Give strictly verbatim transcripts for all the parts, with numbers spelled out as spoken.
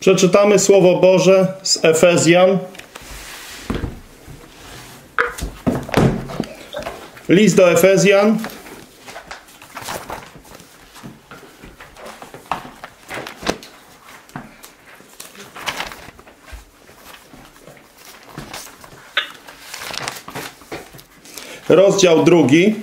Przeczytamy Słowo Boże z Efezjan. List do Efezjan. Rozdział drugi.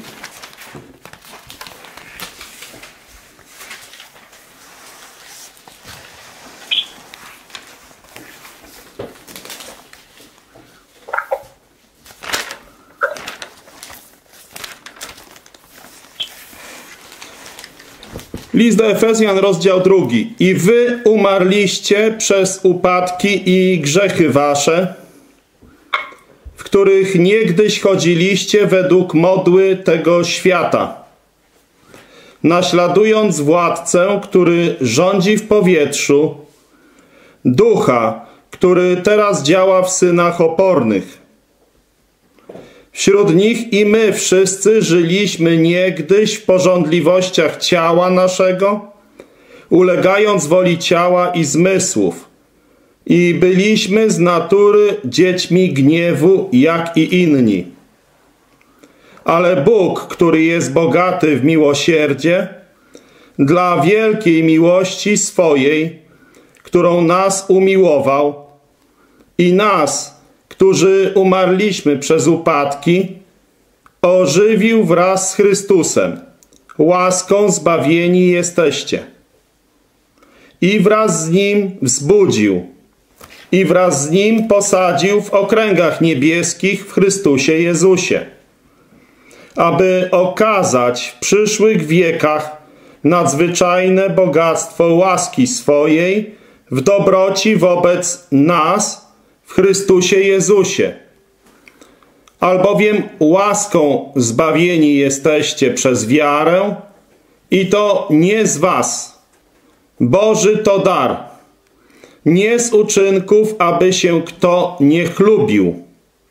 List do Efezjan, rozdział drugi. I wy umarliście przez upadki i grzechy wasze, w których niegdyś chodziliście według modły tego świata, naśladując władcę, który rządzi w powietrzu, ducha, który teraz działa w synach opornych. Wśród nich i my wszyscy żyliśmy niegdyś w pożądliwościach ciała naszego, ulegając woli ciała i zmysłów, i byliśmy z natury dziećmi gniewu, jak i inni. Ale Bóg, który jest bogaty w miłosierdzie, dla wielkiej miłości swojej, którą nas umiłował, i nas, którzy umarliśmy przez upadki, ożywił wraz z Chrystusem. Łaską zbawieni jesteście. I wraz z Nim wzbudził, i wraz z Nim posadził w okręgach niebieskich w Chrystusie Jezusie, aby okazać w przyszłych wiekach nadzwyczajne bogactwo łaski swojej w dobroci wobec nas w Chrystusie Jezusie. Albowiem łaską zbawieni jesteście przez wiarę, i to nie z was. Boży to dar, nie z uczynków, aby się kto nie chlubił.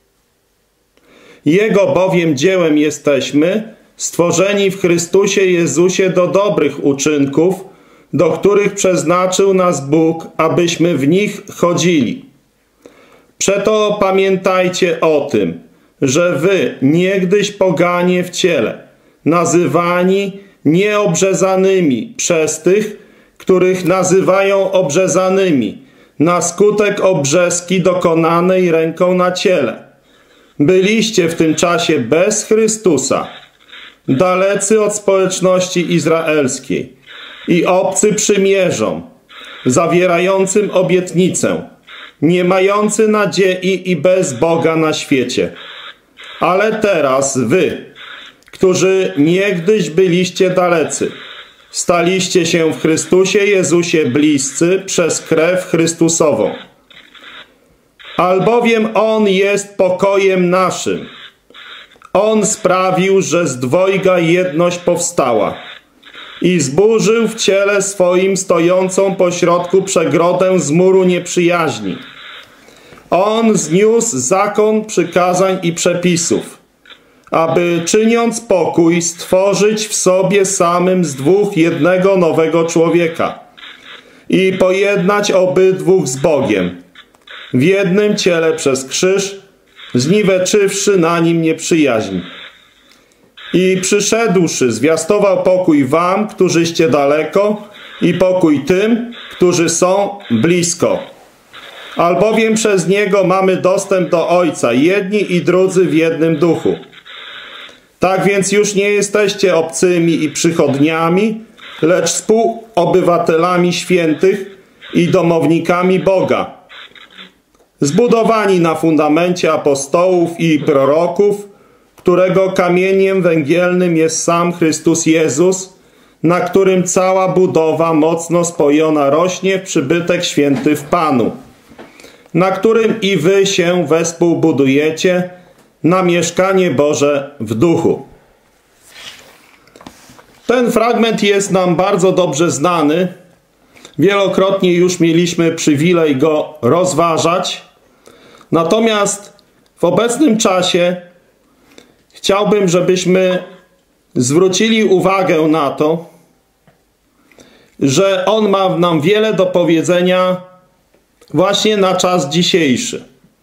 Jego bowiem dziełem jesteśmy, stworzeni w Chrystusie Jezusie do dobrych uczynków, do których przeznaczył nas Bóg, abyśmy w nich chodzili. Przeto pamiętajcie o tym, że wy, niegdyś poganie w ciele, nazywani nieobrzezanymi przez tych, których nazywają obrzezanymi, na skutek obrzeski dokonanej ręką na ciele. Byliście w tym czasie bez Chrystusa, dalecy od społeczności izraelskiej i obcy przymierzom, zawierającym obietnicę, nie mający nadziei i bez Boga na świecie. Ale teraz wy, którzy niegdyś byliście dalecy, staliście się w Chrystusie Jezusie bliscy przez krew Chrystusową. Albowiem On jest pokojem naszym. On sprawił, że z dwojga jedność powstała i zburzył w ciele swoim stojącą pośrodku przegrodę z muru nieprzyjaźni. On zniósł zakon przykazań i przepisów, aby czyniąc pokój stworzyć w sobie samym z dwóch jednego nowego człowieka i pojednać obydwóch z Bogiem w jednym ciele przez krzyż, zniweczywszy na nim nieprzyjaźń. I przyszedłszy, zwiastował pokój wam, którzyście daleko, i pokój tym, którzy są blisko. Albowiem przez Niego mamy dostęp do Ojca, jedni i drudzy w jednym duchu. Tak więc już nie jesteście obcymi i przychodniami, lecz współobywatelami świętych i domownikami Boga, zbudowani na fundamencie apostołów i proroków, którego kamieniem węgielnym jest sam Chrystus Jezus, na którym cała budowa mocno spojona rośnie w przybytek święty w Panu, na którym i wy się wespół budujecie na mieszkanie Boże w duchu. Ten fragment jest nam bardzo dobrze znany. Wielokrotnie już mieliśmy przywilej go rozważać. Natomiast w obecnym czasie chciałbym, żebyśmy zwrócili uwagę na to, że on ma nam wiele do powiedzenia właśnie na czas dzisiejszy.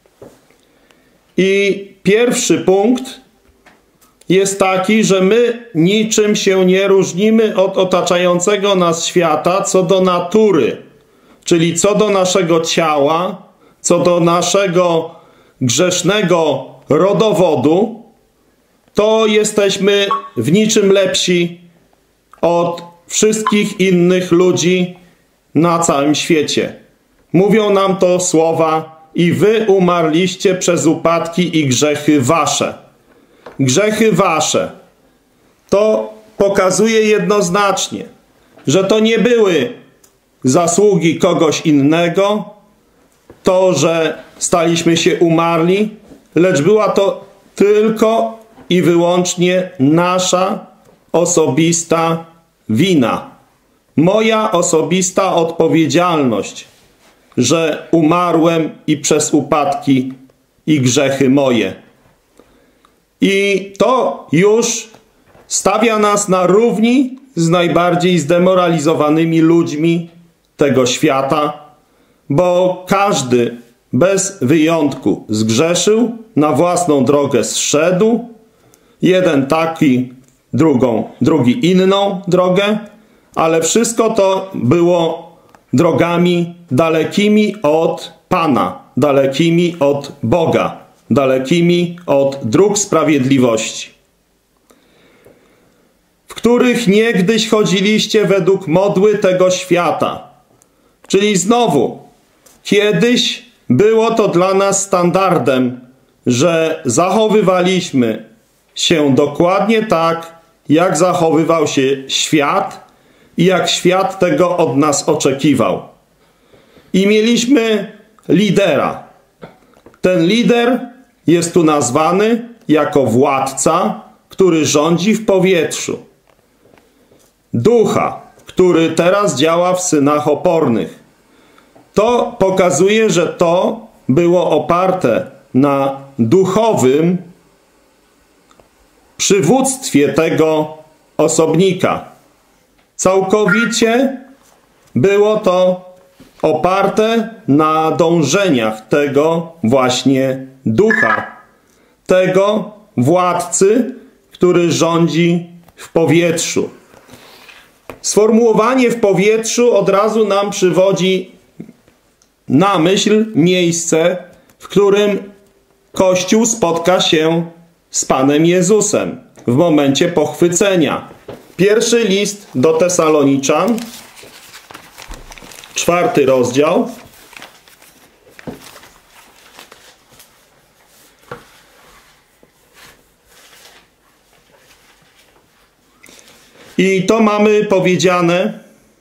I pierwszy punkt jest taki, że my niczym się nie różnimy od otaczającego nas świata co do natury, czyli co do naszego ciała, co do naszego grzesznego rodowodu, to jesteśmy w niczym lepsi od wszystkich innych ludzi na całym świecie. Mówią nam to słowa: i wy umarliście przez upadki i grzechy wasze. Grzechy wasze. To pokazuje jednoznacznie, że to nie były zasługi kogoś innego, to, że staliśmy się umarli, lecz była to tylko i wyłącznie nasza osobista wina. Moja osobista odpowiedzialność, że umarłem i przez upadki i grzechy moje. I to już stawia nas na równi z najbardziej zdemoralizowanymi ludźmi tego świata, bo każdy bez wyjątku zgrzeszył, na własną drogę zszedł, jeden taki, drugą, drugi inną drogę, ale wszystko to było drogami dalekimi od Pana, dalekimi od Boga, dalekimi od dróg sprawiedliwości, w których niegdyś chodziliście według modły tego świata. Czyli znowu, kiedyś było to dla nas standardem, że zachowywaliśmy się dokładnie tak, jak zachowywał się świat i jak świat tego od nas oczekiwał. I mieliśmy lidera. Ten lider jest tu nazwany jako władca, który rządzi w powietrzu. Ducha, który teraz działa w synach opornych. To pokazuje, że to było oparte na duchowym przywództwie tego osobnika. Całkowicie było to oparte na dążeniach tego właśnie ducha, tego władcy, który rządzi w powietrzu. Sformułowanie w powietrzu od razu nam przywodzi na myśl miejsce, w którym Kościół spotka się z Panem Jezusem w momencie pochwycenia. Pierwszy list do Tesaloniczan, czwarty rozdział. I to mamy powiedziane,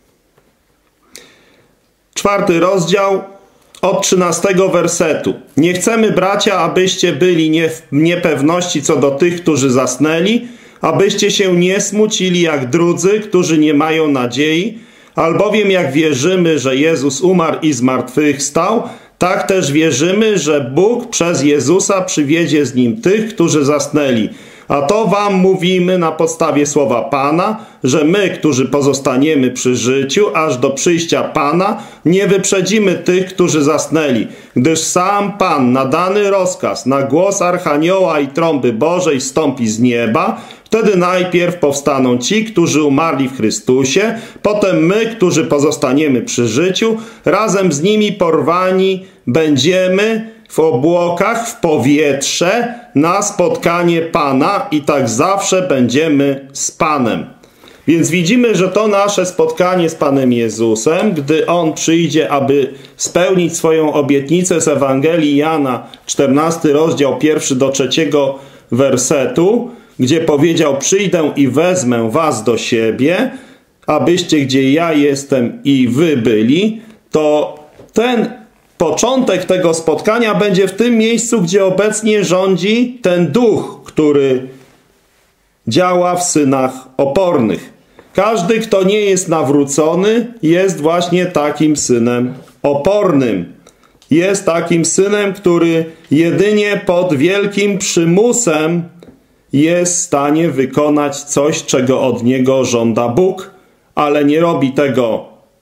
czwarty rozdział, od trzynastego wersetu. Nie chcemy, bracia, abyście byli nie w niepewności co do tych, którzy zasnęli, abyście się nie smucili jak drudzy, którzy nie mają nadziei, albowiem jak wierzymy, że Jezus umarł i zmartwychwstał, tak też wierzymy, że Bóg przez Jezusa przywiedzie z Nim tych, którzy zasnęli. A to wam mówimy na podstawie słowa Pana, że my, którzy pozostaniemy przy życiu, aż do przyjścia Pana, nie wyprzedzimy tych, którzy zasnęli, gdyż sam Pan na dany rozkaz, na głos Archanioła i trąby Bożej zstąpi z nieba. Wtedy najpierw powstaną ci, którzy umarli w Chrystusie, potem my, którzy pozostaniemy przy życiu, razem z nimi porwani będziemy w obłokach, w powietrze, na spotkanie Pana i tak zawsze będziemy z Panem. Więc widzimy, że to nasze spotkanie z Panem Jezusem, gdy On przyjdzie, aby spełnić swoją obietnicę z Ewangelii Jana, czternasty rozdział, pierwszy do trzeciego wersetu, gdzie powiedział: przyjdę i wezmę was do siebie, abyście gdzie ja jestem i wy byli, to ten początek tego spotkania będzie w tym miejscu, gdzie obecnie rządzi ten duch, który działa w synach opornych. Każdy, kto nie jest nawrócony, jest właśnie takim synem opornym. Jest takim synem, który jedynie pod wielkim przymusem jest w stanie wykonać coś, czego od niego żąda Bóg, ale nie robi tego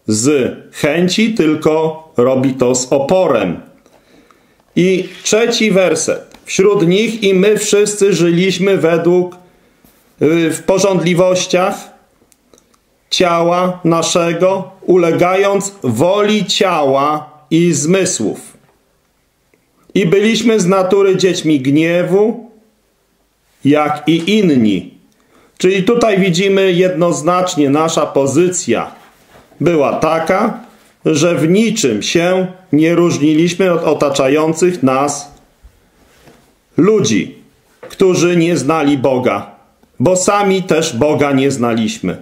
z chęci, tylko robi to z oporem. I trzeci werset. Wśród nich i my wszyscy żyliśmy według, w pożądliwościach ciała naszego, ulegając woli ciała i zmysłów. I byliśmy z natury dziećmi gniewu, jak i inni. Czyli tutaj widzimy jednoznacznie nasza pozycja była taka, że w niczym się nie różniliśmy od otaczających nas ludzi, którzy nie znali Boga, bo sami też Boga nie znaliśmy.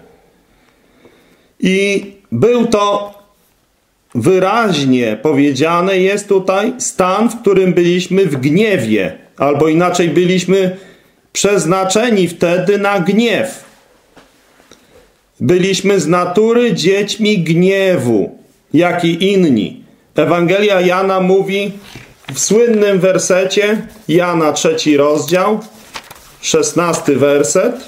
I był to wyraźnie powiedziane, jest tutaj stan, w którym byliśmy w gniewie, albo inaczej byliśmy przeznaczeni wtedy na gniew. Byliśmy z natury dziećmi gniewu, jak i inni. Ewangelia Jana mówi w słynnym wersecie, Jana trzeci rozdział, szesnasty werset.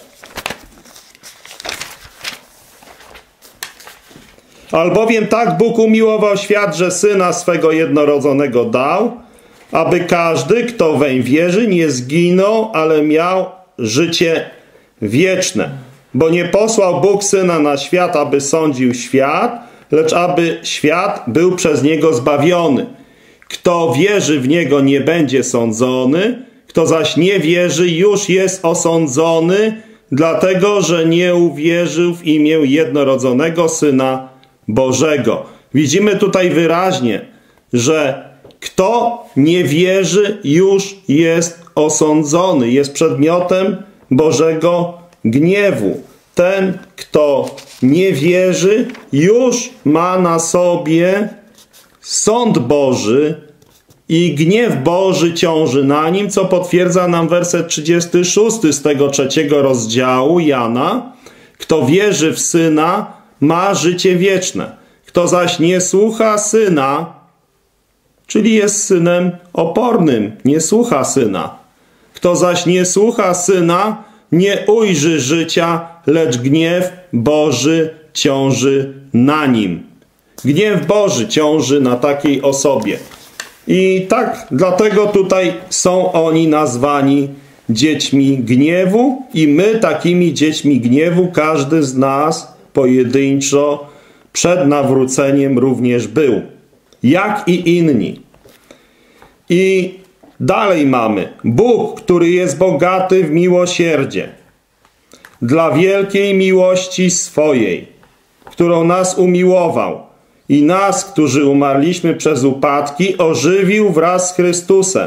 Albowiem tak Bóg umiłował świat, że Syna swego jednorodzonego dał, aby każdy, kto weń wierzy, nie zginął, ale miał życie wieczne. Bo nie posłał Bóg Syna na świat, aby sądził świat, lecz aby świat był przez Niego zbawiony. Kto wierzy w Niego, nie będzie sądzony, kto zaś nie wierzy, już jest osądzony, dlatego, że nie uwierzył w imię jednorodzonego Syna Bożego. Widzimy tutaj wyraźnie, że kto nie wierzy, już jest osądzony, jest przedmiotem Bożego gniewu. Ten, kto nie wierzy, już ma na sobie sąd Boży i gniew Boży ciąży na nim, co potwierdza nam werset trzydziesty szósty z tego trzeciego rozdziału Jana. Kto wierzy w Syna, ma życie wieczne. Kto zaś nie słucha Syna, czyli jest synem opornym, nie słucha Syna. Kto zaś nie słucha Syna, nie ujrzy życia, lecz gniew Boży ciąży na nim. Gniew Boży ciąży na takiej osobie. I tak, dlatego tutaj są oni nazwani dziećmi gniewu i my takimi dziećmi gniewu, każdy z nas pojedynczo przed nawróceniem również był. Jak i inni. I dalej mamy. Bóg, który jest bogaty w miłosierdzie, dla wielkiej miłości swojej, którą nas umiłował i nas, którzy umarliśmy przez upadki, ożywił wraz z Chrystusem.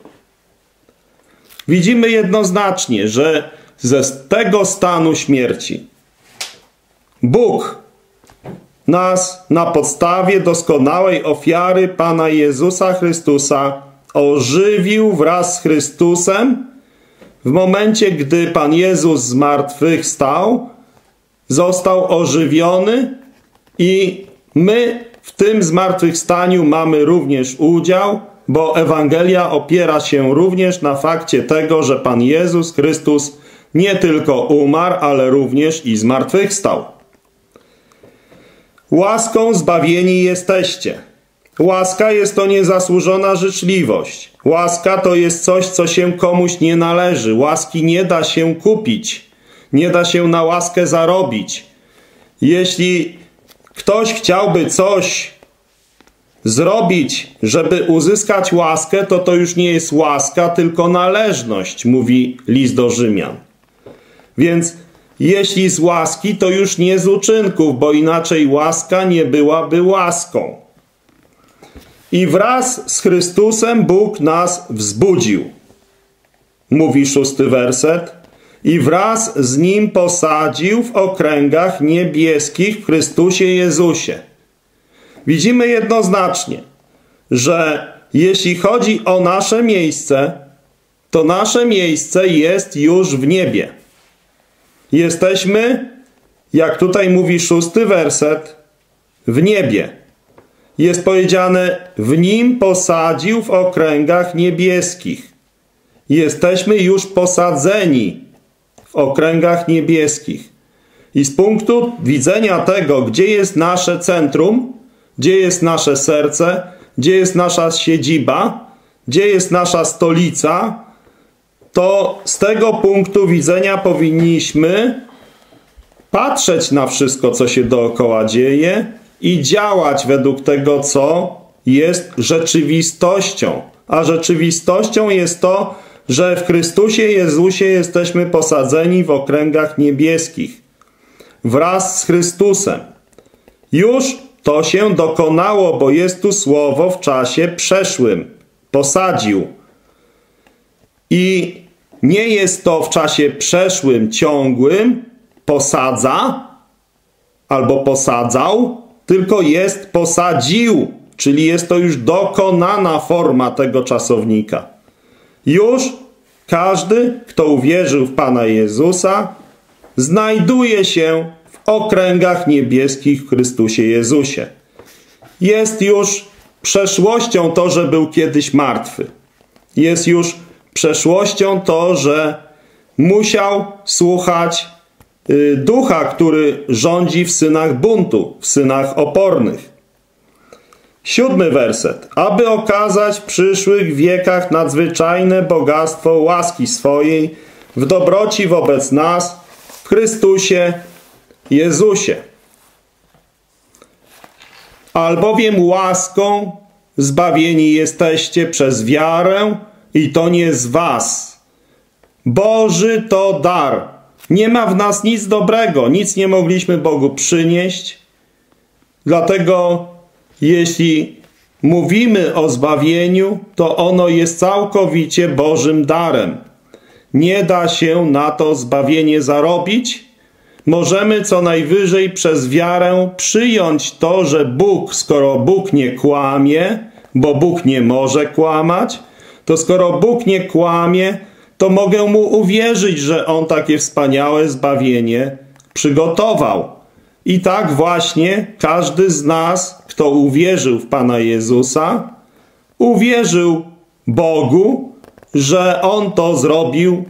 Widzimy jednoznacznie, że ze tego stanu śmierci Bóg nas na podstawie doskonałej ofiary Pana Jezusa Chrystusa ożywił wraz z Chrystusem w momencie, gdy Pan Jezus zmartwychwstał, został ożywiony i my w tym zmartwychwstaniu mamy również udział, bo Ewangelia opiera się również na fakcie tego, że Pan Jezus Chrystus nie tylko umarł, ale również i zmartwychwstał. Łaską zbawieni jesteście. Łaska jest to niezasłużona życzliwość. Łaska to jest coś, co się komuś nie należy. Łaski nie da się kupić. Nie da się na łaskę zarobić. Jeśli ktoś chciałby coś zrobić, żeby uzyskać łaskę, to to już nie jest łaska, tylko należność, mówi list do Rzymian. Więc jeśli z łaski, to już nie z uczynków, bo inaczej łaska nie byłaby łaską. I wraz z Chrystusem Bóg nas wzbudził, mówi szósty werset, i wraz z Nim posadził w okręgach niebieskich w Chrystusie Jezusie. Widzimy jednoznacznie, że jeśli chodzi o nasze miejsce, to nasze miejsce jest już w niebie. Jesteśmy, jak tutaj mówi szósty werset, w niebie. Jest powiedziane, w Nim posadził w okręgach niebieskich. Jesteśmy już posadzeni w okręgach niebieskich. I z punktu widzenia tego, gdzie jest nasze centrum, gdzie jest nasze serce, gdzie jest nasza siedziba, gdzie jest nasza stolica, to z tego punktu widzenia powinniśmy patrzeć na wszystko, co się dookoła dzieje i działać według tego, co jest rzeczywistością. A rzeczywistością jest to, że w Chrystusie Jezusie jesteśmy posadzeni w okręgach niebieskich wraz z Chrystusem. Już to się dokonało, bo jest tu słowo w czasie przeszłym. Posadził. I nie jest to w czasie przeszłym, ciągłym, posadza albo posadzał, tylko jest posadził, czyli jest to już dokonana forma tego czasownika. Już każdy, kto uwierzył w Pana Jezusa, znajduje się w okręgach niebieskich w Chrystusie Jezusie. Jest już przeszłością to, że był kiedyś martwy. Jest już przeszłością to, że musiał słuchać y, ducha, który rządzi w synach buntu, w synach opornych. Siódmy werset. Aby okazać w przyszłych wiekach nadzwyczajne bogactwo łaski swojej w dobroci wobec nas w Chrystusie Jezusie. Albowiem łaską zbawieni jesteście przez wiarę i to nie z was. Boży to dar. Nie ma w nas nic dobrego, nic nie mogliśmy Bogu przynieść. Dlatego jeśli mówimy o zbawieniu, to ono jest całkowicie Bożym darem. Nie da się na to zbawienie zarobić. Możemy co najwyżej przez wiarę przyjąć to, że Bóg, skoro Bóg nie kłamie, bo Bóg nie może kłamać, to skoro Bóg nie kłamie, to mogę Mu uwierzyć, że On takie wspaniałe zbawienie przygotował. I tak właśnie każdy z nas, kto uwierzył w Pana Jezusa, uwierzył Bogu, że On to zrobił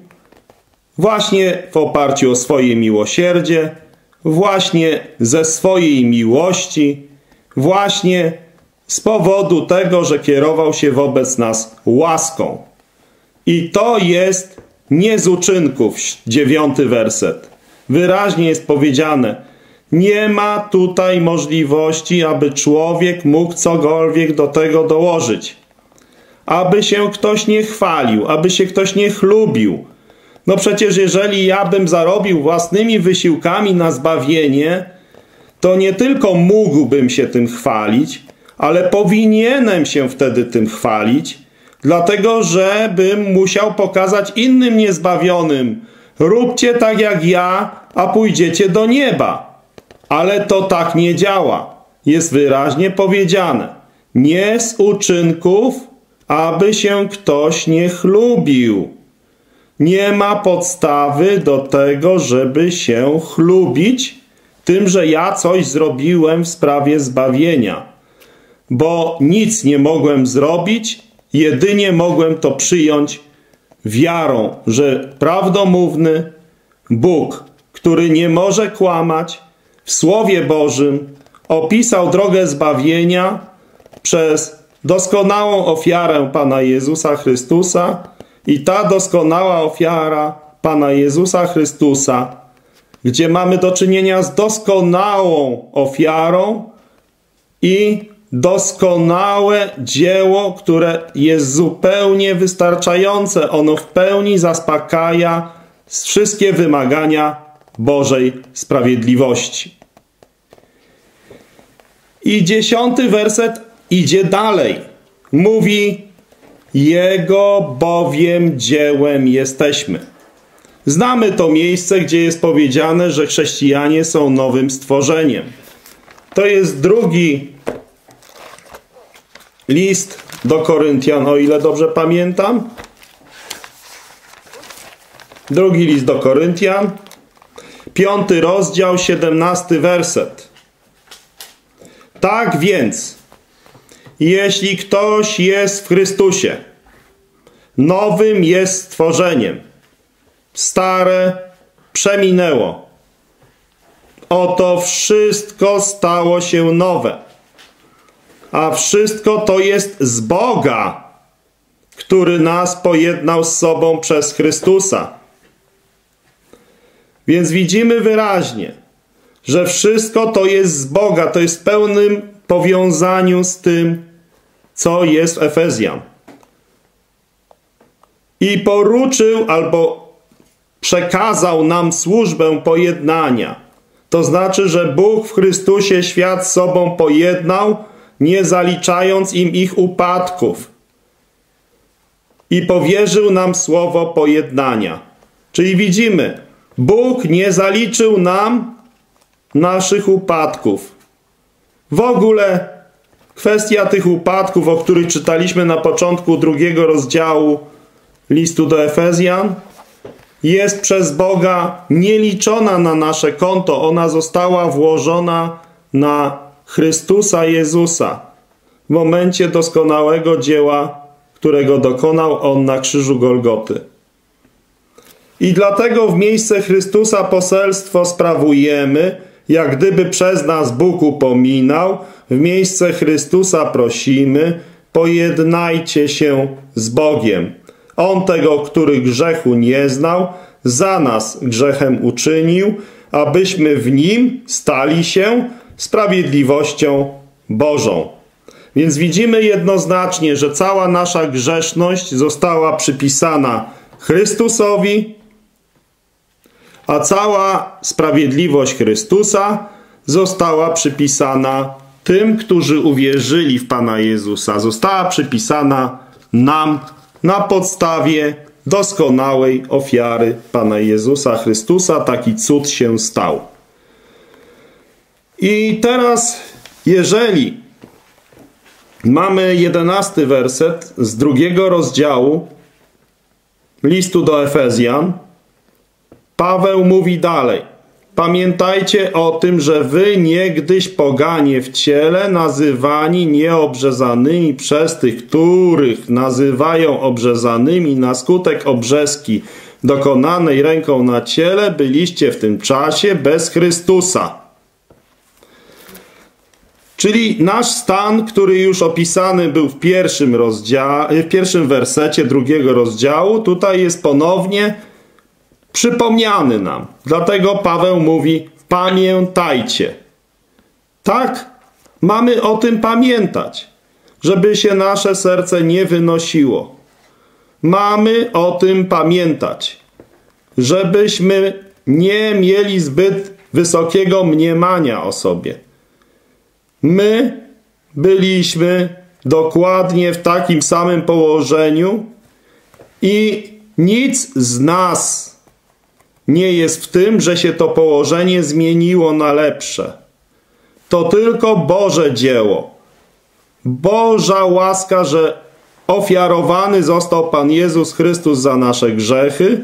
właśnie w oparciu o swoje miłosierdzie, właśnie ze swojej miłości, właśnie z powodu tego, że kierował się wobec nas łaską. I to jest nie z uczynków, dziewiąty werset. Wyraźnie jest powiedziane, nie ma tutaj możliwości, aby człowiek mógł cokolwiek do tego dołożyć. Aby się ktoś nie chwalił, aby się ktoś nie chlubił. No przecież jeżeli ja bym zarobił własnymi wysiłkami na zbawienie, to nie tylko mógłbym się tym chwalić, ale powinienem się wtedy tym chwalić, dlatego że bym musiał pokazać innym niezbawionym, róbcie tak jak ja, a pójdziecie do nieba. Ale to tak nie działa. Jest wyraźnie powiedziane, nie z uczynków, aby się ktoś nie chlubił. Nie ma podstawy do tego, żeby się chlubić tym, że ja coś zrobiłem w sprawie zbawienia. Bo nic nie mogłem zrobić, jedynie mogłem to przyjąć wiarą, że prawdomówny Bóg, który nie może kłamać, w Słowie Bożym opisał drogę zbawienia przez doskonałą ofiarę Pana Jezusa Chrystusa i ta doskonała ofiara Pana Jezusa Chrystusa, gdzie mamy do czynienia z doskonałą ofiarą i doskonałe dzieło, które jest zupełnie wystarczające. Ono w pełni zaspokaja wszystkie wymagania Bożej sprawiedliwości. I dziesiąty werset idzie dalej. Mówi, Jego bowiem dziełem jesteśmy. Znamy to miejsce, gdzie jest powiedziane, że chrześcijanie są nowym stworzeniem. To jest drugi list do Koryntian, o ile dobrze pamiętam. Drugi list do Koryntian, piąty rozdział, siedemnasty werset. Tak więc, jeśli ktoś jest w Chrystusie, nowym jest stworzeniem. Stare przeminęło. oto wszystko stało się nowe. A wszystko to jest z Boga, który nas pojednał z sobą przez Chrystusa. Więc widzimy wyraźnie, że wszystko to jest z Boga, to jest w pełnym powiązaniu z tym, co jest w Efezjan. I poruczył albo przekazał nam służbę pojednania. To znaczy, że Bóg w Chrystusie świat z sobą pojednał, nie zaliczając im ich upadków. I powierzył nam słowo pojednania. Czyli widzimy, Bóg nie zaliczył nam naszych upadków. W ogóle kwestia tych upadków, o których czytaliśmy na początku drugiego rozdziału listu do Efezjan, jest przez Boga nieliczona na nasze konto. Ona została włożona na Chrystusa Jezusa w momencie doskonałego dzieła, którego dokonał On na krzyżu Golgoty. I dlatego w miejsce Chrystusa poselstwo sprawujemy, jak gdyby przez nas Bóg upominał, w miejsce Chrystusa prosimy, pojednajcie się z Bogiem. On tego, który grzechu nie znał, za nas grzechem uczynił, abyśmy w Nim stali się sprawiedliwością Bożą. Więc widzimy jednoznacznie, że cała nasza grzeszność została przypisana Chrystusowi, a cała sprawiedliwość Chrystusa została przypisana tym, którzy uwierzyli w Pana Jezusa. Została przypisana nam na podstawie doskonałej ofiary Pana Jezusa Chrystusa. Taki cud się stał. I teraz, jeżeli mamy jedenasty werset z drugiego rozdziału listu do Efezjan, Paweł mówi dalej. Pamiętajcie o tym, że wy niegdyś poganie w ciele, nazywani nieobrzezanymi przez tych, których nazywają obrzezanymi na skutek obrzeski dokonanej ręką na ciele, byliście w tym czasie bez Chrystusa. Czyli nasz stan, który już opisany był w pierwszym rozdziale, w pierwszym wersecie drugiego rozdziału, tutaj jest ponownie przypomniany nam. Dlatego Paweł mówi, pamiętajcie. Tak, mamy o tym pamiętać, żeby się nasze serce nie wynosiło. Mamy o tym pamiętać, żebyśmy nie mieli zbyt wysokiego mniemania o sobie. My byliśmy dokładnie w takim samym położeniu i nic z nas nie jest w tym, że się to położenie zmieniło na lepsze. To tylko Boże dzieło. Boża łaska, że ofiarowany został Pan Jezus Chrystus za nasze grzechy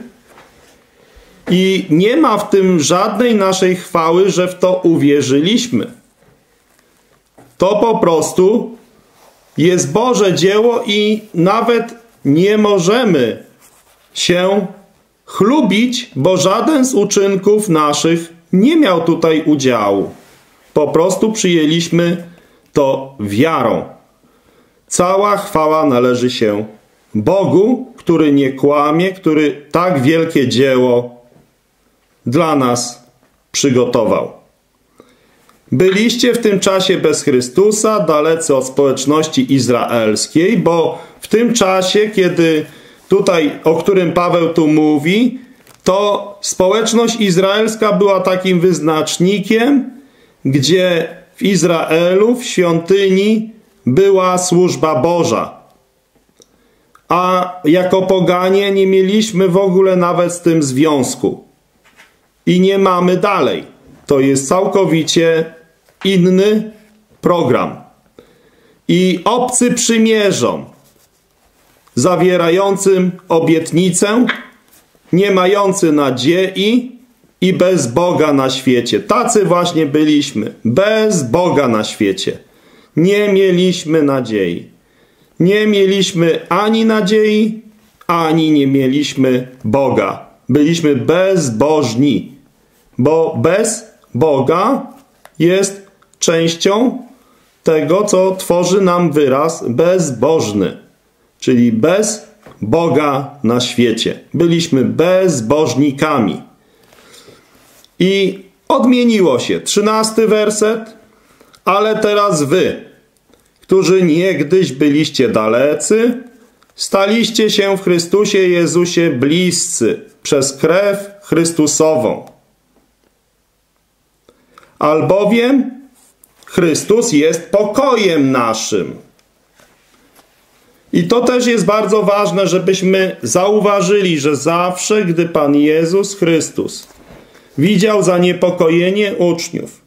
i nie ma w tym żadnej naszej chwały, że w to uwierzyliśmy. To po prostu jest Boże dzieło i nawet nie możemy się chlubić, bo żaden z uczynków naszych nie miał tutaj udziału. Po prostu przyjęliśmy to wiarą. Cała chwała należy się Bogu, który nie kłamie, który tak wielkie dzieło dla nas przygotował. Byliście w tym czasie bez Chrystusa, dalecy od społeczności izraelskiej, bo w tym czasie, kiedy tutaj, o którym Paweł tu mówi, to społeczność izraelska była takim wyznacznikiem, gdzie w Izraelu, w świątyni była służba Boża. A jako poganie nie mieliśmy w ogóle nawet z tym związku. I nie mamy dalej. To jest całkowicie inny program. I obcy przymierzom, zawierającym obietnicę, nie mający nadziei i bez Boga na świecie. Tacy właśnie byliśmy. Bez Boga na świecie. Nie mieliśmy nadziei. Nie mieliśmy ani nadziei, ani nie mieliśmy Boga. Byliśmy bezbożni, bo bez Boga jest częścią tego, co tworzy nam wyraz bezbożny, czyli bez Boga na świecie. Byliśmy bezbożnikami. I odmieniło się. Trzynasty werset. Ale teraz wy, którzy niegdyś byliście dalecy, staliście się w Chrystusie Jezusie bliscy przez krew Chrystusową. Albowiem Chrystus jest pokojem naszym. I to też jest bardzo ważne, żebyśmy zauważyli, że zawsze, gdy Pan Jezus Chrystus widział zaniepokojenie uczniów,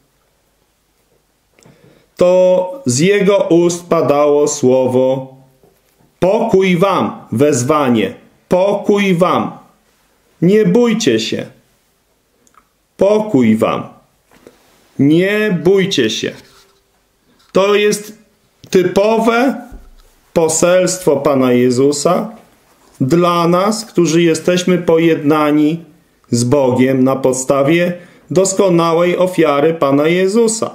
to z Jego ust padało słowo pokój wam, wezwanie, pokój wam, nie bójcie się, pokój wam, nie bójcie się. To jest typowe poselstwo Pana Jezusa dla nas, którzy jesteśmy pojednani z Bogiem na podstawie doskonałej ofiary Pana Jezusa.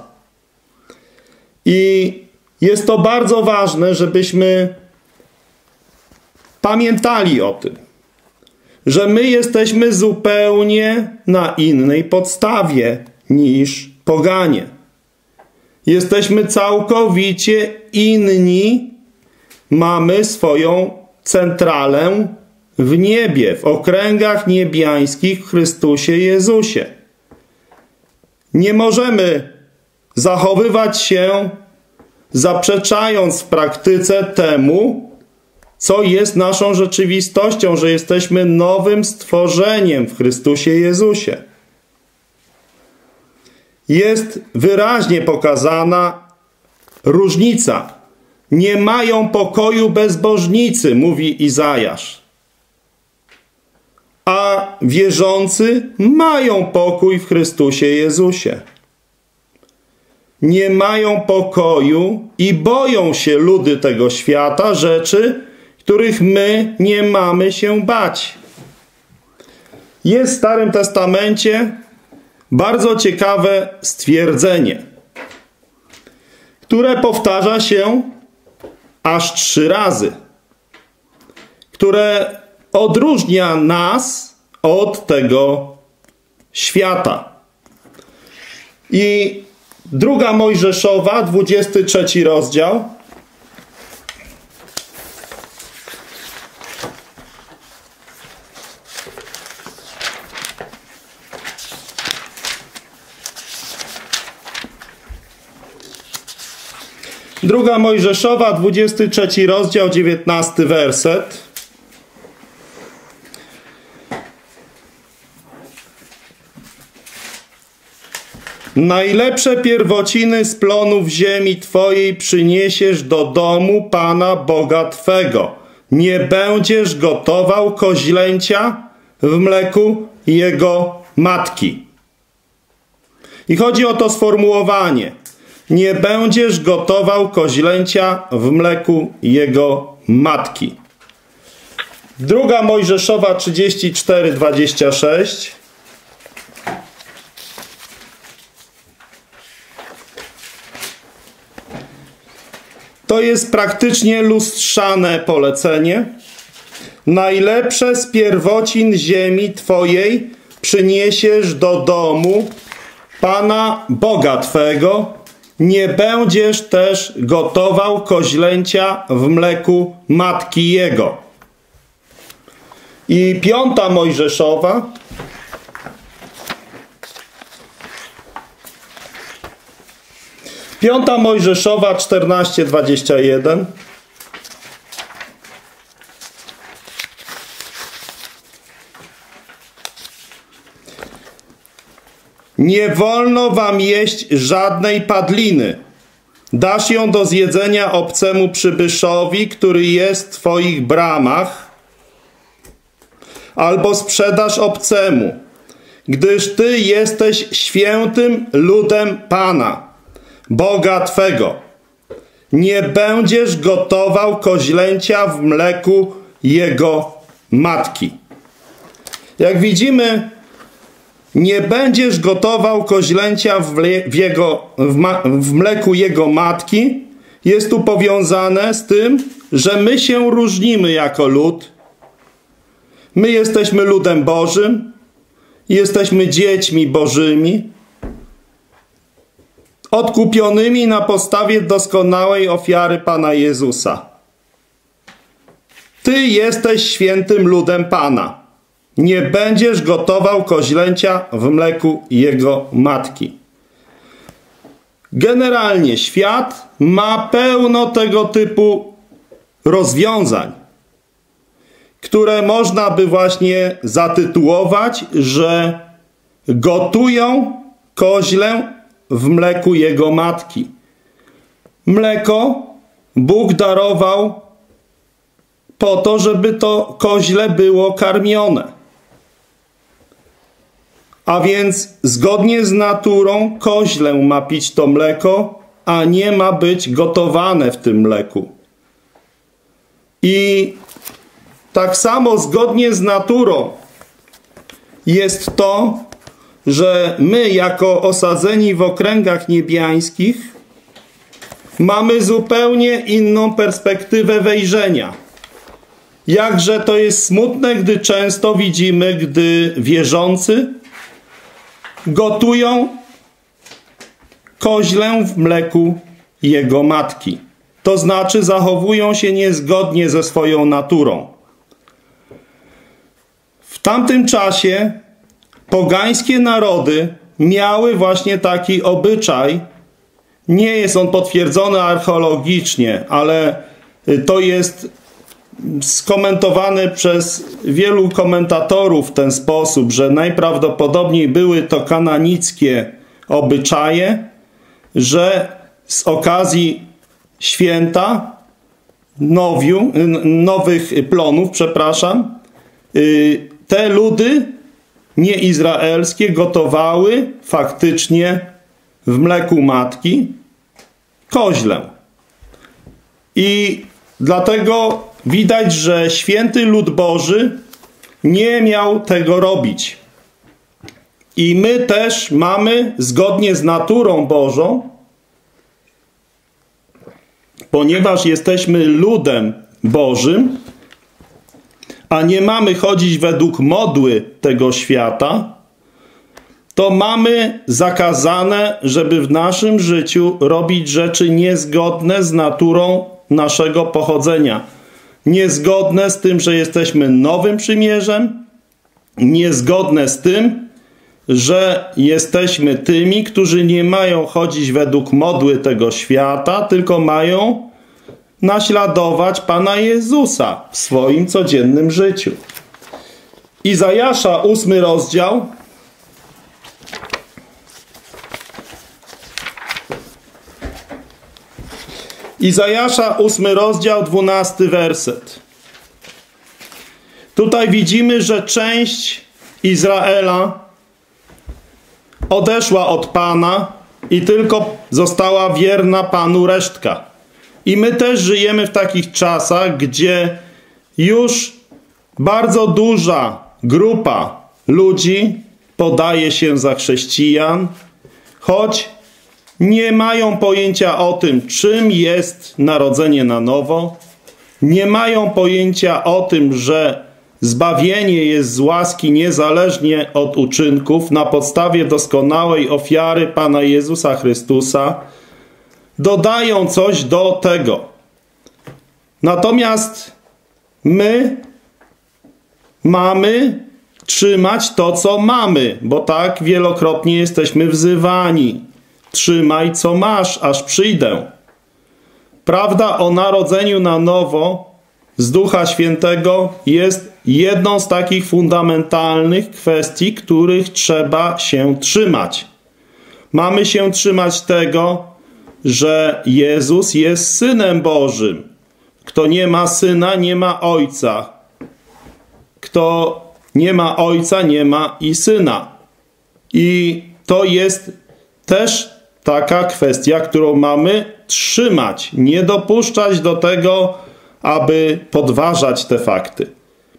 I jest to bardzo ważne, żebyśmy pamiętali o tym, że my jesteśmy zupełnie na innej podstawie niż poganie. Jesteśmy całkowicie inni, mamy swoją centralę w niebie, w okręgach niebiańskich w Chrystusie Jezusie. Nie możemy zachowywać się, zaprzeczając w praktyce temu, co jest naszą rzeczywistością, że jesteśmy nowym stworzeniem w Chrystusie Jezusie. Jest wyraźnie pokazana różnica. Nie mają pokoju bezbożnicy, mówi Izajasz. A wierzący mają pokój w Chrystusie Jezusie. Nie mają pokoju i boją się ludy tego świata rzeczy, których my nie mamy się bać. Jest w Starym Testamencie bardzo ciekawe stwierdzenie, które powtarza się aż trzy razy, które odróżnia nas od tego świata. I druga Mojżeszowa, dwudziesty trzeci rozdział. Druga Mojżeszowa, dwudziesty trzeci rozdział, dziewiętnasty werset. Najlepsze pierwociny z plonów ziemi Twojej przyniesiesz do domu Pana Boga Twego. Nie będziesz gotował koźlęcia w mleku jego matki. I chodzi o to sformułowanie. Nie będziesz gotował koźlęcia w mleku jego matki. Druga Mojżeszowa trzydzieści cztery, dwadzieścia sześć. To jest praktycznie lustrzane polecenie. Najlepsze z pierwocin ziemi Twojej przyniesiesz do domu Pana Boga Twego. Nie będziesz też gotował koźlęcia w mleku matki jego. I piąta Mojżeszowa, piąta Mojżeszowa czternaście, dwadzieścia jeden. Nie wolno wam jeść żadnej padliny. Dasz ją do zjedzenia obcemu przybyszowi, który jest w twoich bramach, albo sprzedasz obcemu, gdyż ty jesteś świętym ludem Pana, Boga Twego. Nie będziesz gotował koźlęcia w mleku jego matki. Jak widzimy, Nie będziesz gotował koźlęcia w, w, jego, w, ma, w mleku jego matki. Jest tu powiązane z tym, że my się różnimy jako lud. My jesteśmy ludem Bożym. Jesteśmy dziećmi Bożymi. Odkupionymi na podstawie doskonałej ofiary Pana Jezusa. Ty jesteś świętym ludem Pana. Nie będziesz gotował koźlęcia w mleku jego matki. Generalnie świat ma pełno tego typu rozwiązań, które można by właśnie zatytułować, że gotują koźlę w mleku jego matki. Mleko Bóg darował po to, żeby to koźle było karmione. A więc zgodnie z naturą koźlę ma pić to mleko, a nie ma być gotowane w tym mleku. I tak samo zgodnie z naturą jest to, że my jako osadzeni w okręgach niebiańskich mamy zupełnie inną perspektywę wejrzenia. Jakże to jest smutne, gdy często widzimy, gdy wierzący gotują koźlę w mleku jego matki. To znaczy zachowują się niezgodnie ze swoją naturą. W tamtym czasie pogańskie narody miały właśnie taki obyczaj. Nie jest on potwierdzony archeologicznie, ale to jest skomentowane przez wielu komentatorów w ten sposób, że najprawdopodobniej były to kananickie obyczaje, że z okazji święta nowiu, nowych plonów, przepraszam, te ludy nieizraelskie gotowały faktycznie w mleku matki koźlę. I dlatego widać, że święty lud Boży nie miał tego robić. I my też mamy, zgodnie z naturą Bożą, ponieważ jesteśmy ludem Bożym, a nie mamy chodzić według modły tego świata, to mamy zakazane, żeby w naszym życiu robić rzeczy niezgodne z naturą naszego pochodzenia. Niezgodne z tym, że jesteśmy nowym przymierzem, niezgodne z tym, że jesteśmy tymi, którzy nie mają chodzić według modły tego świata, tylko mają naśladować Pana Jezusa w swoim codziennym życiu. Izajasza, ósmy rozdział. Izajasza, ósmy rozdział, dwunasty werset. Tutaj widzimy, że część Izraela odeszła od Pana i tylko została wierna Panu resztka. I my też żyjemy w takich czasach, gdzie już bardzo duża grupa ludzi podaje się za chrześcijan, choć nie mają pojęcia o tym, czym jest narodzenie na nowo. Nie mają pojęcia o tym, że zbawienie jest z łaski niezależnie od uczynków na podstawie doskonałej ofiary Pana Jezusa Chrystusa. Dodają coś do tego. Natomiast my mamy trzymać to, co mamy, bo tak wielokrotnie jesteśmy wzywani. Trzymaj, co masz, aż przyjdę. Prawda o narodzeniu na nowo z Ducha Świętego jest jedną z takich fundamentalnych kwestii, których trzeba się trzymać. Mamy się trzymać tego, że Jezus jest Synem Bożym. Kto nie ma Syna, nie ma Ojca. Kto nie ma Ojca, nie ma i Syna. I to jest też taka kwestia, którą mamy trzymać. Nie dopuszczać do tego, aby podważać te fakty.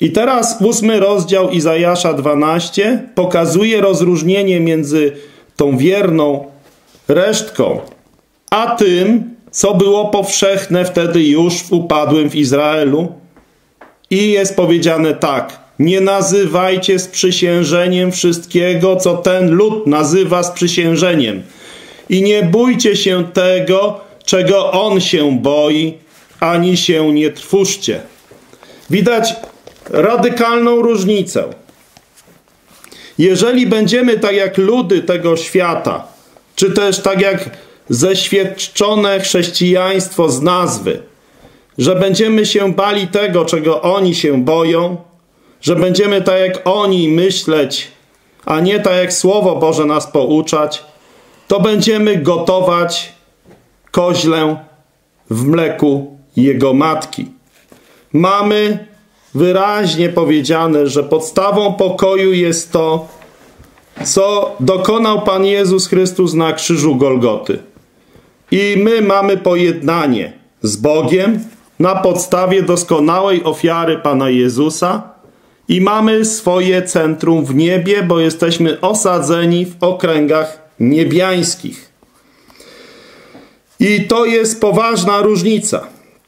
I teraz ósmy rozdział Izajasza dwanaście pokazuje rozróżnienie między tą wierną resztką, a tym, co było powszechne wtedy już w upadłym w Izraelu. I jest powiedziane tak: nie nazywajcie sprzysiężeniem wszystkiego, co ten lud nazywa sprzysiężeniem. I nie bójcie się tego, czego on się boi, ani się nie trwóżcie. Widać radykalną różnicę. Jeżeli będziemy tak jak ludy tego świata, czy też tak jak zeświadczone chrześcijaństwo z nazwy, że będziemy się bali tego, czego oni się boją, że będziemy tak jak oni myśleć, a nie tak jak Słowo Boże nas pouczać, to będziemy gotować koźlę w mleku jego matki. Mamy wyraźnie powiedziane, że podstawą pokoju jest to, co dokonał Pan Jezus Chrystus na krzyżu Golgoty. I my mamy pojednanie z Bogiem na podstawie doskonałej ofiary Pana Jezusa i mamy swoje centrum w niebie, bo jesteśmy osadzeni w okręgach niebiańskich. I to jest poważna różnica.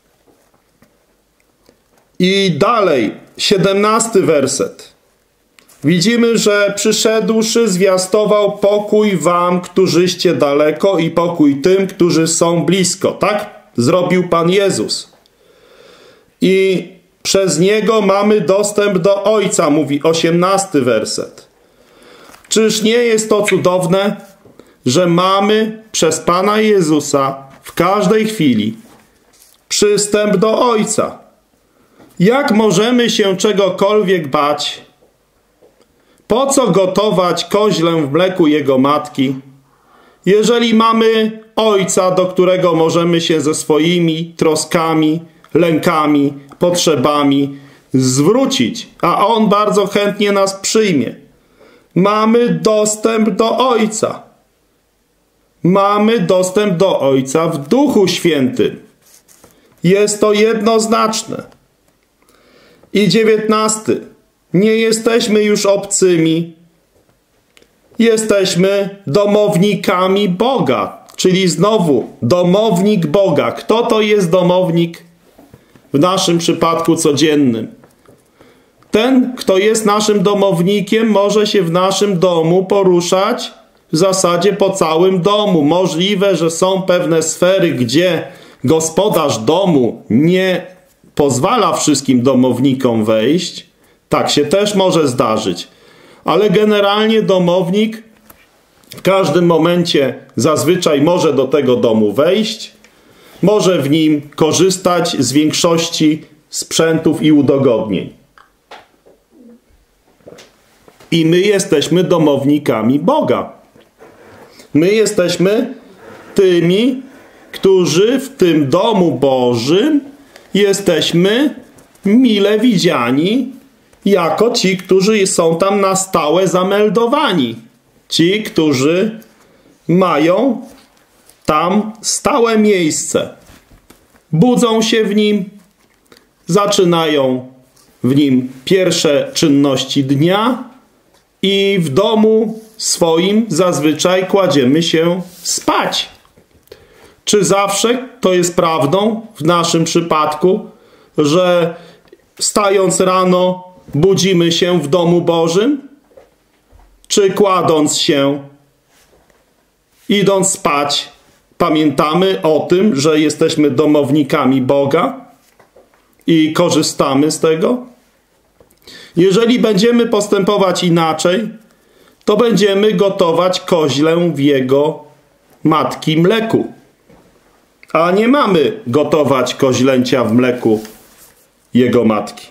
I dalej, siedemnasty werset. Widzimy, że przyszedłszy zwiastował pokój wam, którzyście daleko, i pokój tym, którzy są blisko. Tak zrobił Pan Jezus. I przez Niego mamy dostęp do Ojca, mówi osiemnasty werset. Czyż nie jest to cudowne, że mamy przez Pana Jezusa w każdej chwili przystęp do Ojca? Jak możemy się czegokolwiek bać? Po co gotować koźlę w mleku jego matki, jeżeli mamy Ojca, do którego możemy się ze swoimi troskami, lękami, potrzebami zwrócić, a On bardzo chętnie nas przyjmie. Mamy dostęp do Ojca. Mamy dostęp do Ojca w Duchu Świętym. Jest to jednoznaczne. I dziewiętnasty. Nie jesteśmy już obcymi. Jesteśmy domownikami Boga. Czyli znowu domownik Boga. Kto to jest domownik w naszym przypadku codziennym? Ten, kto jest naszym domownikiem, może się w naszym domu poruszać w zasadzie po całym domu. Możliwe, że są pewne sfery, gdzie gospodarz domu nie pozwala wszystkim domownikom wejść. Tak się też może zdarzyć. Ale generalnie domownik w każdym momencie zazwyczaj może do tego domu wejść, może w nim korzystać z większości sprzętów i udogodnień. I my jesteśmy domownikami Boga. My jesteśmy tymi, którzy w tym domu Bożym jesteśmy mile widziani jako ci, którzy są tam na stałe zameldowani. Ci, którzy mają tam stałe miejsce. Budzą się w nim, zaczynają w nim pierwsze czynności dnia i w domu swoim zazwyczaj kładziemy się spać. Czy zawsze to jest prawdą w naszym przypadku, że wstając rano budzimy się w domu Bożym? Czy kładąc się, idąc spać, pamiętamy o tym, że jesteśmy domownikami Boga i korzystamy z tego? Jeżeli będziemy postępować inaczej, to będziemy gotować koźlę w jego matki mleku. A nie mamy gotować koźlęcia w mleku jego matki.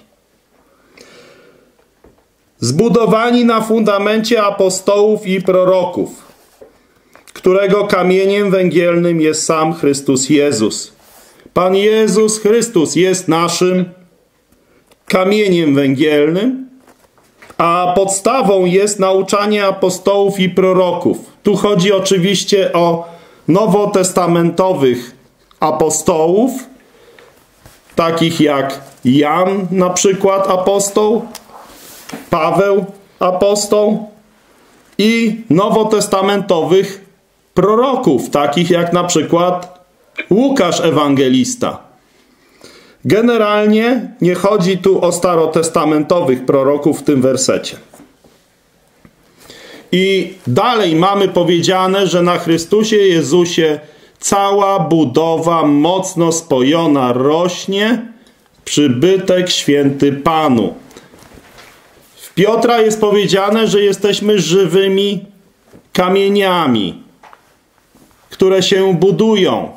Zbudowani na fundamencie apostołów i proroków, którego kamieniem węgielnym jest sam Chrystus Jezus. Pan Jezus Chrystus jest naszym kamieniem węgielnym, a podstawą jest nauczanie apostołów i proroków. Tu chodzi oczywiście o nowotestamentowych apostołów, takich jak Jan na przykład apostoł, Paweł apostoł i nowotestamentowych proroków, takich jak na przykład Łukasz ewangelista. Generalnie nie chodzi tu o starotestamentowych proroków w tym wersecie. I dalej mamy powiedziane, że na Chrystusie Jezusie cała budowa mocno spojona rośnie, przybytek święty Panu. W Piotra jest powiedziane, że jesteśmy żywymi kamieniami, które się budują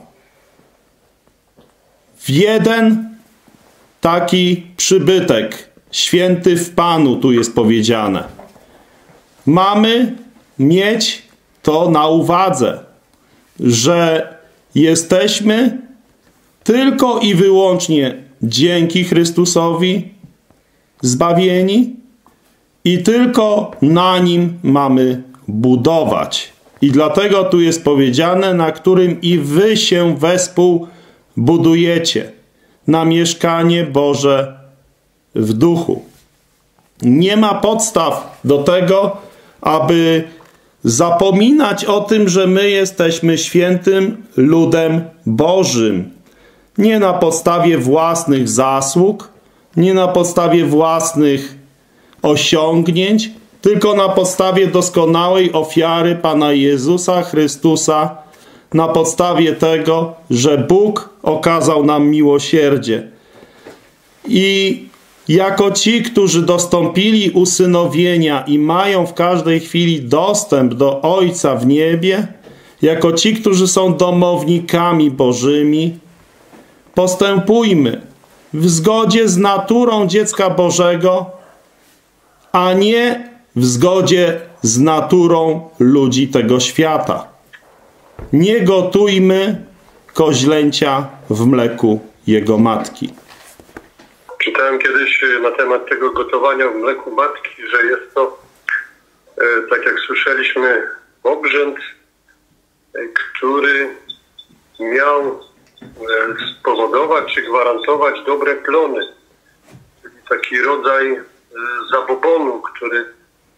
w jeden taki przybytek, święty w Panu, tu jest powiedziane. Mamy mieć to na uwadze, że jesteśmy tylko i wyłącznie dzięki Chrystusowi zbawieni i tylko na Nim mamy budować. I dlatego tu jest powiedziane, na którym i wy się wespół budujecie, na mieszkanie Boże w duchu. Nie ma podstaw do tego, aby zapominać o tym, że my jesteśmy świętym ludem Bożym. Nie na podstawie własnych zasług, nie na podstawie własnych osiągnięć, tylko na podstawie doskonałej ofiary Pana Jezusa Chrystusa, na podstawie tego, że Bóg okazał nam miłosierdzie. I jako ci, którzy dostąpili usynowienia i mają w każdej chwili dostęp do Ojca w niebie, jako ci, którzy są domownikami Bożymi, postępujmy w zgodzie z naturą dziecka Bożego, a nie w zgodzie z naturą ludzi tego świata. Nie gotujmy koźlęcia w mleku jego matki. Czytałem kiedyś na temat tego gotowania w mleku matki, że jest to, tak jak słyszeliśmy, obrzęd, który miał spowodować czy gwarantować dobre plony. Czyli taki rodzaj zabobonu, który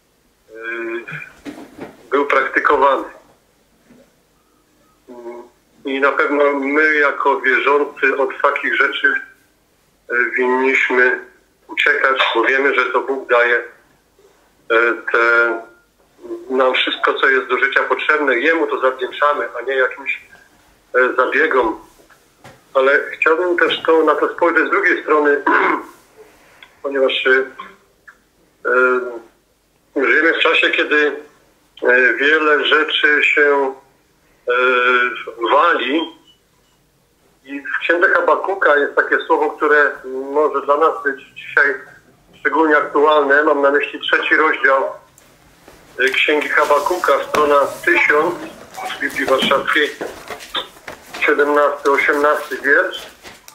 był praktykowany. I na pewno my jako wierzący od takich rzeczy winniśmy uciekać, bo wiemy, że to Bóg daje te, nam wszystko, co jest do życia potrzebne. Jemu to zawdzięczamy, a nie jakimś zabiegom. Ale chciałbym też to, na to spojrzeć z drugiej strony, ponieważ e, żyjemy w czasie, kiedy e, wiele rzeczy się e, wali. I w Księdze Habakuka jest takie słowo, które może dla nas być dzisiaj szczególnie aktualne. Mam na myśli trzeci rozdział Księgi Habakuka, strona tysiąc w Biblii Warszawskiej, siedemnasty osiemnasty wiersz.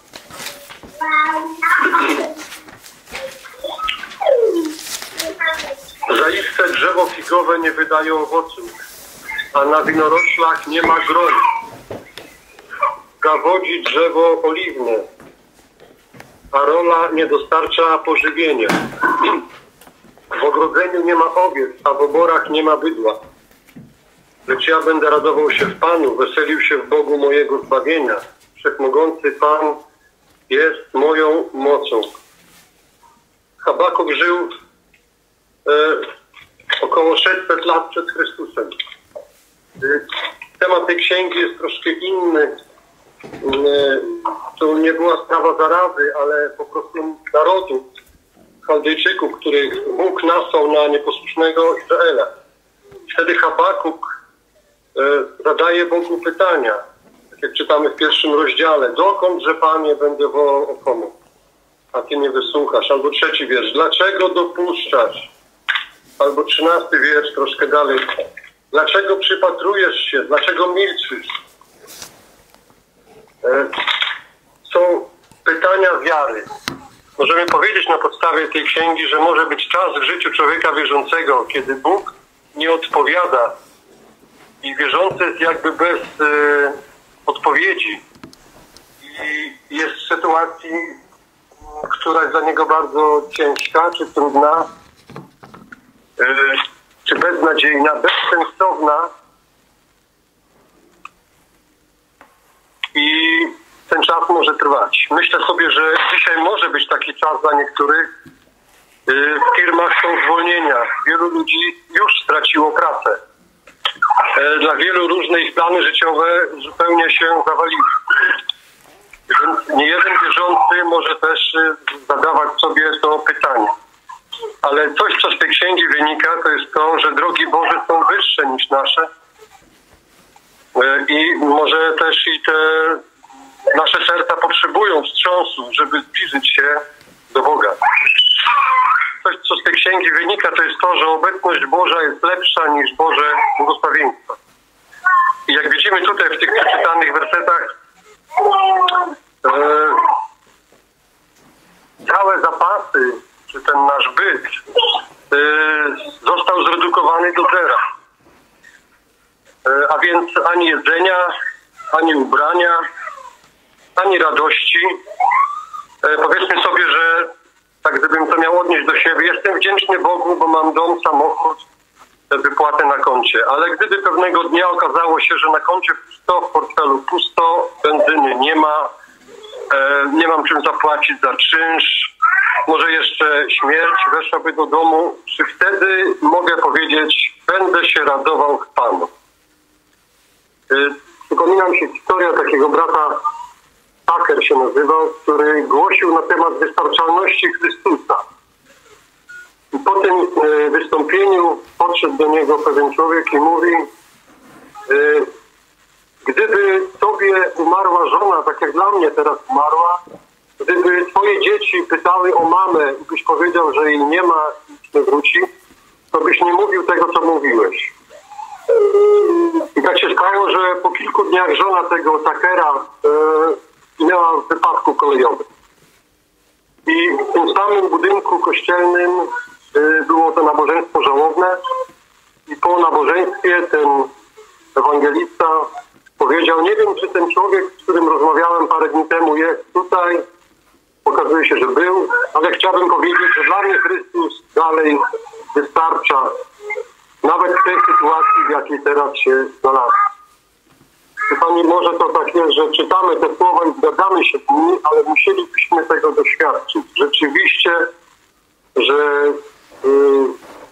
Zaiste drzewo figowe nie wydaje owoców, a na winoroślach nie ma groni. Gawodzi drzewo oliwne, a rola nie dostarcza pożywienia. W ogrodzeniu nie ma owiec, a w oborach nie ma bydła. Lecz ja będę radował się w Panu, weselił się w Bogu mojego zbawienia. Wszechmogący Pan jest moją mocą. Habakuk żył e, około sześćset lat przed Chrystusem. Temat tej księgi jest troszkę inny. To nie była sprawa zarazy, ale po prostu narodu Chaldejczyków, których Bóg nasłał na nieposłusznego Izraela. Wtedy Habakuk e, zadaje Bogu pytania, tak jak czytamy w pierwszym rozdziale. Dokądże, Panie, będę wołał o pomoc, a Ty nie wysłuchasz? Albo trzeci wiersz. Dlaczego dopuszczasz? Albo trzynasty wiersz, troszkę dalej. Dlaczego przypatrujesz się? Dlaczego milczysz? E, są pytania wiary. Możemy powiedzieć na podstawie tej księgi, że może być czas w życiu człowieka wierzącego, kiedy Bóg nie odpowiada i wierzący jest jakby bez e, odpowiedzi i jest w sytuacji która jest dla niego bardzo ciężka, czy trudna, czy beznadziejna, bezsensowna. I ten czas może trwać. Myślę sobie, że dzisiaj może być taki czas dla niektórych. W firmach są zwolnienia. Wielu ludzi już straciło pracę. Dla wielu różne ich plany życiowe zupełnie się zawaliły. Więc niejeden wierzący może też zadawać sobie to pytanie. Ale coś, co z tej księgi wynika, to jest to, że drogi Boże są wyższe niż nasze. I może też i te nasze serca potrzebują wstrząsu, żeby zbliżyć się do Boga. Coś, co z tej księgi wynika, to jest to, że obecność Boża jest lepsza niż Boże błogosławieństwo. I jak widzimy tutaj w tych przeczytanych wersetach, e, całe zapasy, czy ten nasz byt e, został zredukowany do zera. E, a więc ani jedzenia, ani ubrania, ani radości. E, powiedzmy sobie, że tak gdybym to miał odnieść do siebie, jestem wdzięczny Bogu, bo mam dom, samochód, wypłatę na koncie. Ale gdyby pewnego dnia okazało się, że na koncie pusto, w portfelu pusto, benzyny nie ma, e, nie mam czym zapłacić za czynsz, może jeszcze śmierć weszłaby do domu, czy wtedy mogę powiedzieć, będę się radował w Panu. E, przypomina mi się historia takiego brata, Tucker się nazywał, który głosił na temat wystarczalności Chrystusa. I po tym e, wystąpieniu podszedł do niego pewien człowiek i mówi, e, gdyby tobie umarła żona, tak jak dla mnie teraz umarła, gdyby twoje dzieci pytały o mamę i byś powiedział, że jej nie ma i nie wróci, to byś nie mówił tego, co mówiłeś. I tak się stało, że po kilku dniach żona tego Tuckera e, miała w wypadku kolejowym. I w tym samym budynku kościelnym y, było to nabożeństwo żałobne i po nabożeństwie ten ewangelista powiedział, nie wiem, czy ten człowiek, z którym rozmawiałem parę dni temu, jest tutaj. Okazuje się, że był, ale chciałbym powiedzieć, że dla mnie Chrystus dalej wystarcza, nawet w tej sytuacji, w jakiej teraz się znalazł. Pani, może to tak jest, że czytamy te słowa i zgadzamy się z nimi, ale musielibyśmy tego doświadczyć. Rzeczywiście, że yy,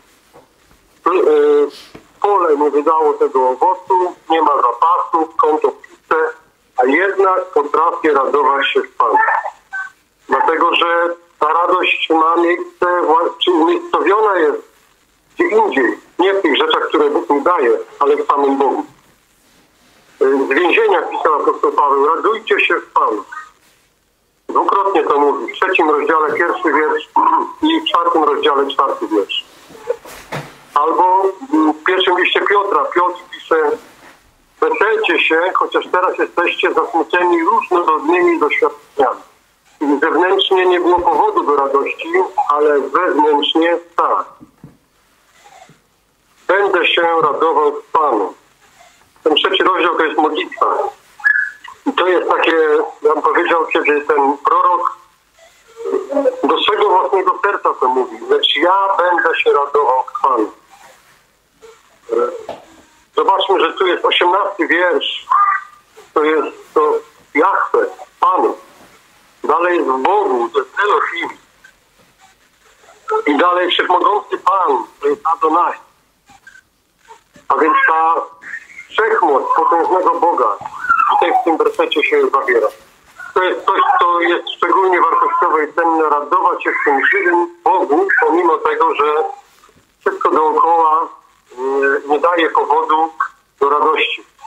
yy, pole nie wydało tego owocu, nie ma zapasów, konto puste, a jednak potrafię radować się w Panu. Dlatego, że ta radość ma miejsce, czy umiejscowiona jest gdzie indziej. Nie w tych rzeczach, które Bóg mi daje, ale w samym Bogu. Z więzienia pisał apostoł Paweł, radujcie się w Panu. Dwukrotnie to mówi. W trzecim rozdziale pierwszy wiersz i w czwartym rozdziale czwarty wiersz. Albo w pierwszym liście Piotra Piotr pisze, weselcie się, chociaż teraz jesteście zasmuceni różnorodnymi doświadczeniami. I zewnętrznie nie było powodu do radości, ale wewnętrznie tak. Będę się radował w Panu. Ten trzeci rozdział to jest modlitwa. I to jest takie, ja bym powiedział, kiedy ten prorok do swego własnego serca to mówi, lecz ja będę się radował w Panu. Zobaczmy, że tu jest osiemnasty wiersz. To jest to Jahwe, Panu. Dalej jest w Bogu, to jest Elohim. I dalej Wszechmogący Pan, to jest Adonai. A więc ta wszechmoc potężnego Boga tutaj w tym wersecie się zawiera. To jest coś, co jest szczególnie wartościowe i cenne, radować się w tym żywym Bogu, pomimo tego, że wszystko dookoła nie, nie daje powodu do radości.